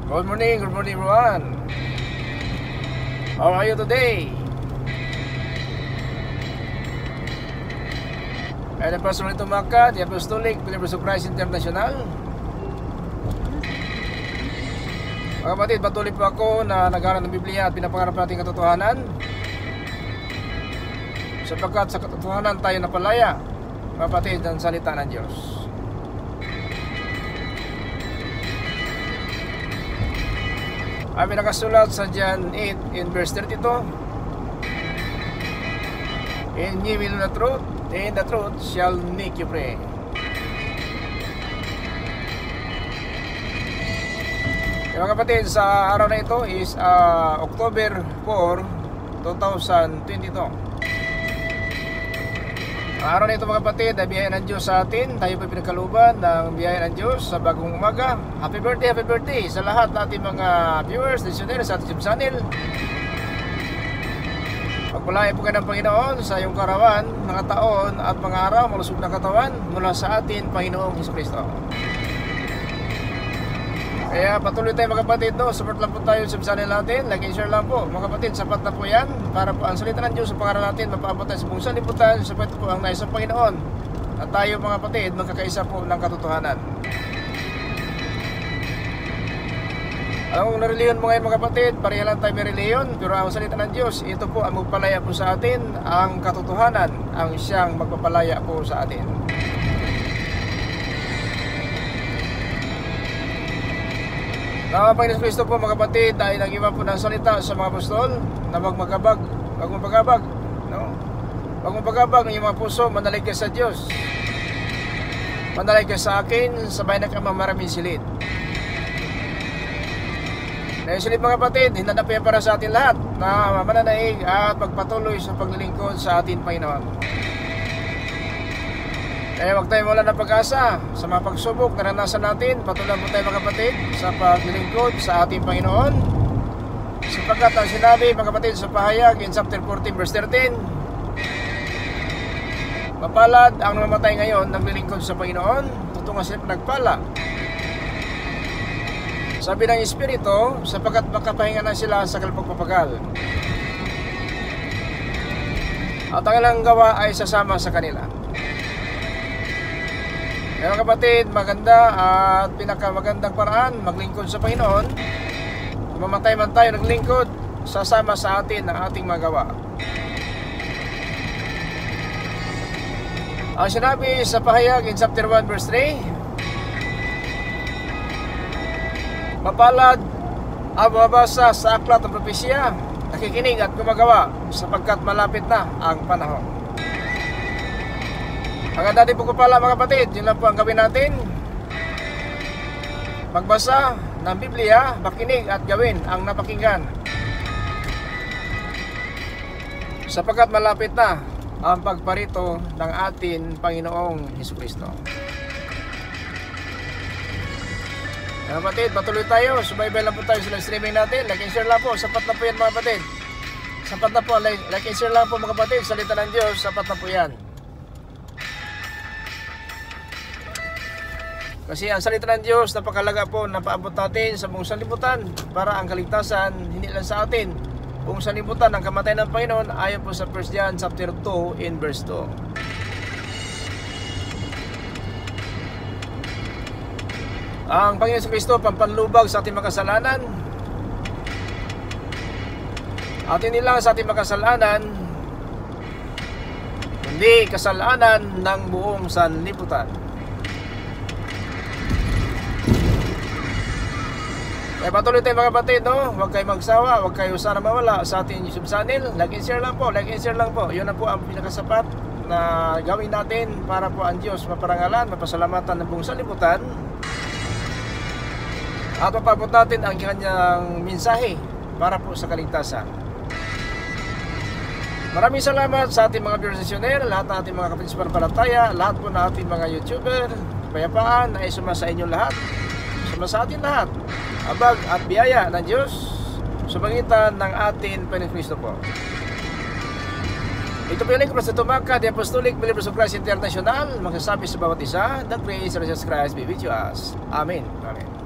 Good morning everyone. How are you today? Ay na Pastor nito Maka, di Apostolic Believers of Christ International. Mga kapatid, patuloy po ako na nag-aaral ng Biblia at pinapangarap natin katotohanan, sapagkat sa katotohanan tayo napalaya, mga kapatid, ng salita ng Diyos. Ay pinakasulat sa John 8 in verse 32, "And ye will know the truth, and the truth shall make you free." Mga kapatid, sa araw na ito is October 4, 2022. Ang araw na ito mga kapatid ay biyaya ng Diyos sa atin. Tayo po pinagkaluban ng biyaya ng Diyos sa bagong umaga. Happy birthday sa lahat natin mga viewers, listeners sa ating channel. Pagpalain po kayo ng Panginoon sa iyong karawan, mga taon at mga araw, malusog na katawan mula sa atin, Panginoong Jesucristo. Kaya patuloy tayo mga kapatid, no? Support lang po tayo sa channel natin, like and share lang po mga kapatid, sapat na po yan para po ang salita ng Diyos sa pangalan natin mapaabot tayo sa buong sanlibutan, sapat po ang nais ng Panginoon at tayo mga kapatid magkakaisa po ng katotohanan. Alam mo na reliyon mo ngayon mga kapatid, pareha lang tayo may reliyon, pero ang salita ng Diyos, ito po ang magpalaya po sa atin, ang katotohanan ang siyang magpapalaya po sa atin. Ang Panginoon Kristo po mga kapatid ay nag-iwan po ng salita sa mga apostol na wag magabag, no? Wag magabag ng iyong mga puso, manalig ka sa Diyos. Manalig ka sa akin, sabay na ka maraming silid. Dahil silid mga kapatid, hinanap yan para sa atin lahat na mananaig at magpatuloy sa paglilingkod sa ating Panginoon. Kaya huwag tayo mawala ng pag-asa sa mga pagsubok na naranasan natin. Patuloy po tayo mga kapatid sa paglilingkod sa ating Panginoon, sapagkat ang sinabi mga kapatid sa pahayag in chapter 14 verse 13, mapalad ang namamatay ngayon naglilingkod sa Panginoon, tutungan sila nagpala. Sabi ng Espiritu, sapagkat makapahinga na sila sa kalpagpapagal at ang ilang gawa ay sasama sa kanila. Kaya mga kapatid, maganda at pinakamagandang paraan maglingkod sa Panginoon. Kung mamatay man tayo naglingkod, sasama sa atin ang ating magawa. Ang sinabi sa pahayag in chapter 1 verse 3, mapalad ang mabasa sa aklat ng propesya, nakikinig at gumagawa, sapagkat malapit na ang panahon. Ang dati po ko pala mga kapatid, yun lang po ang gawin natin. Magbasa ng Biblia, makinig at gawin ang napakinggan, sapagkat malapit na ang pagparito ng ating Panginoong Jesucristo. Mga kapatid, patuloy tayo, subaybay lang po tayo sa streaming natin. Like and share lang po, sapat na po yan mga kapatid. Sapat na po, like and share lang po mga kapatid, salita ng Diyos, sapat na po yan. Kasi ang salita ng Diyos, napakalaga po na paabot natin sa buong sanlibutan para ang kaligtasan, hindi lang sa atin, buong sanlibutan, ang kamatayan ng Panginoon, ayon po sa 1 John chapter 2 in verse 2. Ang Panginoon sa Kristo, pampanlubag sa ating makasalanan, at hindi lang sa ating makasalanan, hindi kasalanan ng buong sanlibutan. Kaya patuloy tayo mga kapatid, no? Huwag kayo magsawa, huwag kayo sana mawala sa ating YouTube channel. Like and share lang po, Yun na po ang pinakasapat na gawin natin para po ang Diyos maparangalan, mapasalamatan ng buong sanlibutan, at mapabot natin ang kanyang mensahe para po sa kaligtasan. Maraming salamat sa ating mga viewers, lahat ng ating mga kapatid sa pananampalataya, lahat po ng ating mga YouTuber, kapayapaan na isuma sa inyo lahat, isuma sa atin lahat, abag at biyaya ng Diyos sa pagitan ng ating Panginoon Kristo po. Ito po yung lingkod sa Tumaka, the Apostolic Believers of Christ International, magsasabi sa bawat isa, the grace of Jesus Christ be with you us. Amen. Amen.